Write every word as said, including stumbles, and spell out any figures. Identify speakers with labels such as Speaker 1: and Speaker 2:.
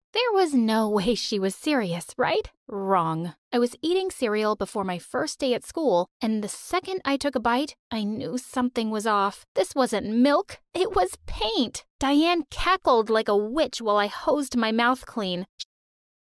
Speaker 1: There was no way she was serious, right? Wrong. I was eating cereal before my first day at school, and the second I took a bite, I knew something was off. This wasn't milk, it was paint. Diane cackled like a witch while I hosed my mouth clean.